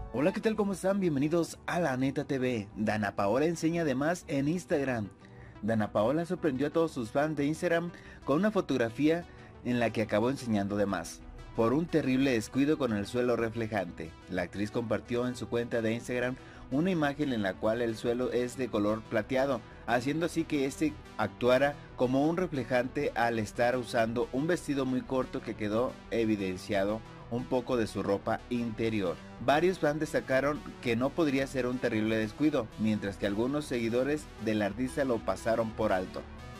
Hola, ¿qué tal? ¿Cómo están? Bienvenidos a La Neta TV. Dana Paola enseña además en Instagram. Dana Paola sorprendió a todos sus fans de Instagram con una fotografía en la que acabó enseñando de más, por un terrible descuido con el suelo reflejante. La actriz compartió en su cuenta de Instagram una imagen en la cual el suelo es de color plateado, haciendo así que este actuara como un reflejante al estar usando un vestido muy corto que quedó evidenciado un poco de su ropa interior. Varios fans destacaron que no podría ser un terrible descuido, mientras que algunos seguidores del artista lo pasaron por alto.